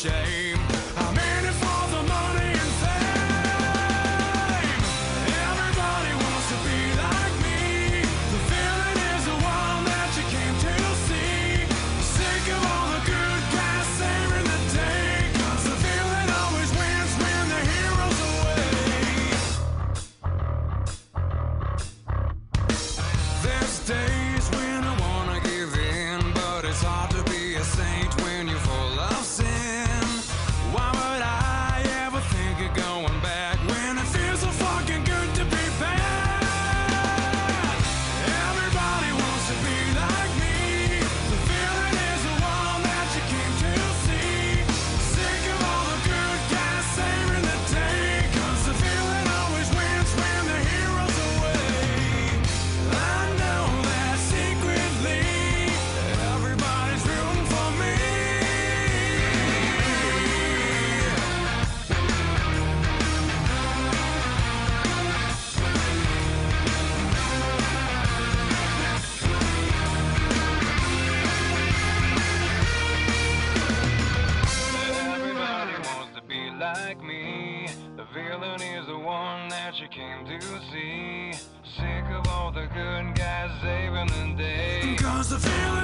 shame. I'm in it for the money and fame. Everybody wants to be like me. The villain is the one that you came to see. Sick of all the good guys saving the day, 'cause the villain always wins when the hero's away. There's days when I wanna give in, but it's hard to be a saint when you're full of sin. Why would I ever think of going back when it feels so fucking good to be bad? Everybody wants to be like me. The villain is the one that you came to see. Sick of all the good guys saving the day, 'cause the villain always wins when the hero's away. I know that secretly everybody's rooting for me. Everybody wants to be like me. The villain is the one that you came to see. Sick of all the good guys saving the day, 'cause the villain